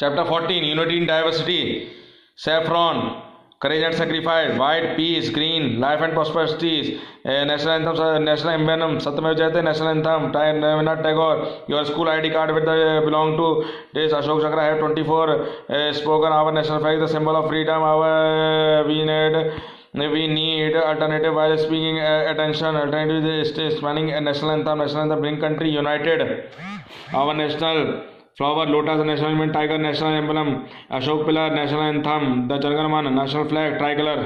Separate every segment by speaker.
Speaker 1: Chapter 14, Unity in Diversity. Saffron, courage and sacrifice. White, peace. Green, life and prosperity. National anthem, national emblem, Satyameva Jayate, national anthem. Rabindranath Tagore. Your school ID card with the belong to this Ashok Chakra. I have 24 spoken our national flag, the symbol of freedom. We need alternative while speaking attention. Alternative is spanning a national anthem. National anthem bring country united. Our national flower, lotus, national element, tiger, national emblem, Ashok pillar, national anthem, the Jan Gan Man, national flag, tricolor.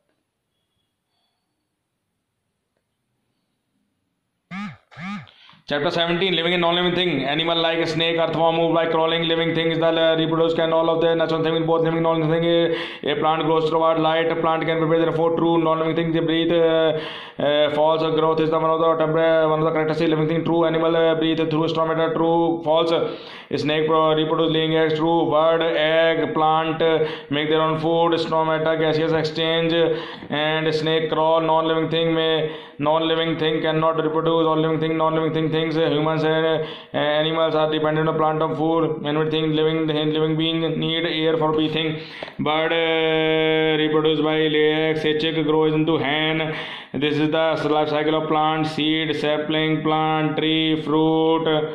Speaker 1: Chapter 17, living and non-living thing. Animal like a snake, earthworm move by crawling. Living things that reproduce can all of the natural thing in both living and non-living thing. A plant grows toward light. A plant can prepare for true. Non-living things they breathe. False growth is the one of the characteristics. Living thing true. Animal breathe through stomata. True. False. A snake reproduce laying eggs. True. Bird, egg, plant make their own food. Stomata gaseous exchange. And snake crawl. Non-living thing cannot reproduce. All living thing, non-living things. Humans and animals are dependent on plant of food. Everything living being need air for breathing. Bird reproduce by lay eggs. A chick grows into hen. This is the life cycle of plant: seed, sapling, plant, tree, fruit.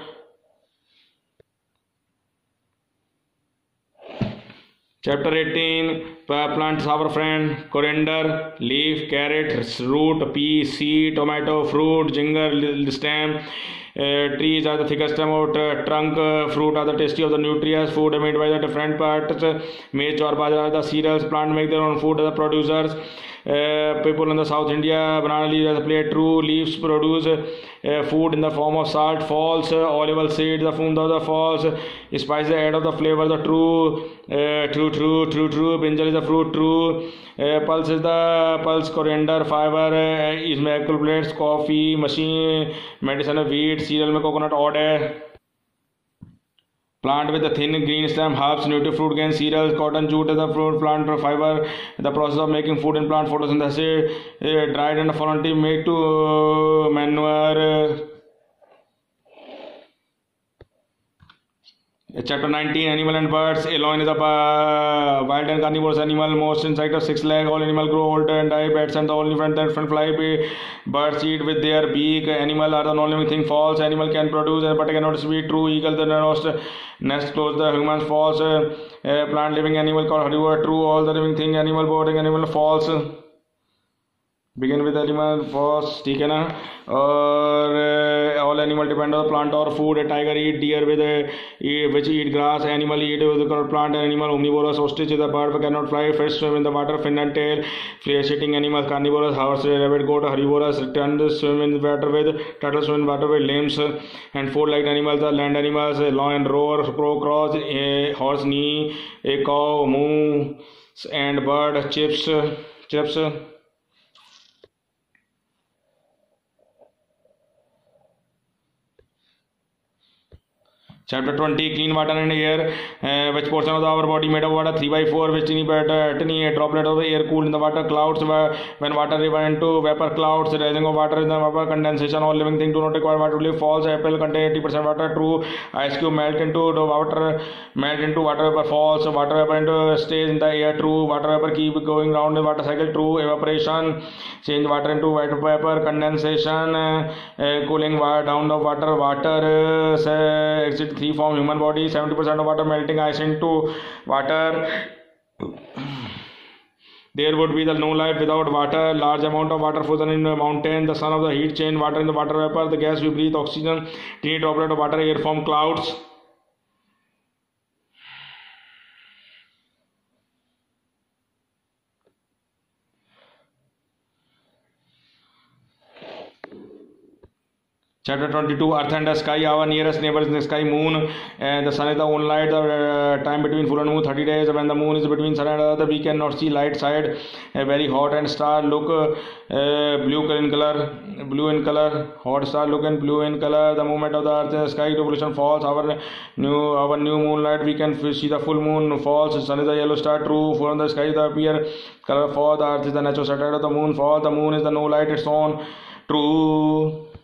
Speaker 1: Chapter 18, plants our friend. Coriander, leaf, carrot, root, pea, seed, tomato, fruit, ginger, stem. Trees are the thickest stem of trunk. Fruit are the tasty of the nutritious. Food made by the different parts. Maize or bajra are the cereals. Plant make their own food as the producers. People in the South India, banana leaves play true. Leaves produce food in the form of salt. False. Olive oil seeds, the food of the false. Spices add of the flavor, the true. True. Brinjal is the fruit, true. Pulse is the pulse. Coriander, fiber is miracle plates. Coffee, machine, medicine of wheat. Cereal में coconut odd है. Plant with a thin green stem, herbs, native fruit grains, cereals, cotton, jute is the fruit plant fiber. The process of making food in plant photosynthesis, dried and fermented make to manure. Chapter 19, Animal and Birds. A lion is a wild and carnivorous animal. Most insects have 6 legs. All animals grow old and die. Bats and the only friend that fly. Birds eat with their beak. Animal are the non-living thing. False. Animal can produce but cannot speak. True. Eagle the nest close. The humans false. Plant living animal called herbivore. True. All the living thing animal boarding animal false. Begin with animal first, ठीक है ना. और all animal depend on plant or food. A tiger eat deer with which eat grass. Animal eat with plant. Animal omnivorous. Ostrich is a bird but cannot fly. Fish swim in the water. Fin and tail. Flesh-eating animals carnivorous. Horse, rabbit, goat herbivorous. Turtles swim in water with limbs and foot-like animals. The land animals: lion, roar, crow, crows, horse, knee, a cow, moo, and bird, chips. Chapter 20, clean water and air. Which portion of our body made of water? 3/4. Which tiny droplet of air cooled in the water? Clouds. When water revert into vapor, clouds. Rising of water in the vapor, condensation. All living things do not require water to live. False. Apple contain 80% water. True. Ice cube melt into water vapor. False. Water vapor stays in the air. True. Water vapor keep going round the water cycle. True. Evaporation change water into white vapor. Condensation cooling down the water exit 3 form human body. 70% of water melting ice into water. There would be no life without water. Large amount of water frozen in a mountain. The sun of the heat change water in the water vapor. The gas we breathe, oxygen. Teeny droplet of water air form clouds. Chapter 22, Earth and the Sky. Our nearest neighbor is the sky, moon. The sun is the only light. The time between full and moon 30 days. When the moon is between sun and earth, we cannot see light side. Very hot and star look blue in color. Hot star look and blue in color. The movement of the earth and the sky revolution false. Our new moonlight we can see the full moon false. Sun is the yellow star true. Full on the sky the appear color false. The earth is the natural satellite of the moon false. The moon is the no light its own true.